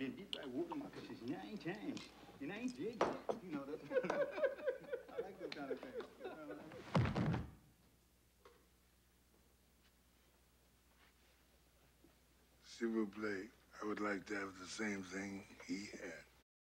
bitch. He's like whooping my shit. And I ain't changed. And I ain't dead yet. You know, that. I like those kind of things. You know? S'il vous plaît, I would like to have the same thing he had.